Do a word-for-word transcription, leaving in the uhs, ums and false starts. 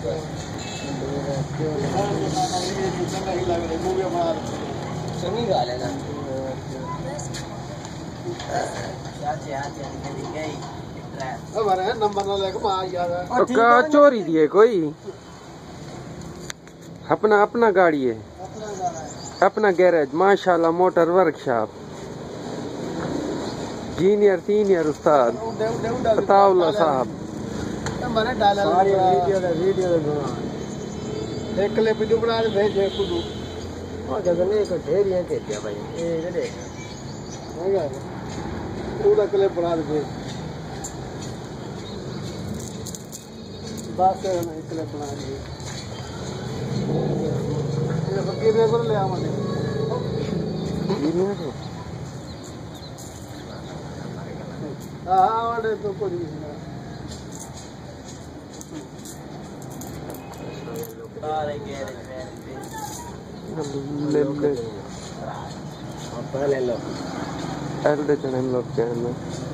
चंगी गल है ना नंबर ना लेके मार यार का चोरी दिए कोई अपना अपना गाड़ी है अपना गैरेज माशाल्लाह मोटर वर्कशॉप जीनियर सीनियर उस्ताद अताउल्लाह साहब मैंने डाला वीडियो का वीडियो का एक क्लिप वीडियो बना के भेजे खुद और जगह ने एक ढेर ये दे दिया भाई ये देख है क्या पूरा क्लिप बना के भेज बात कर मैं क्लिप बना के ये फकीर ने को ले आ मने हां और तो कोई नहीं सारे गैरेज में ले ले पहले लो एल दे चैनल लोग के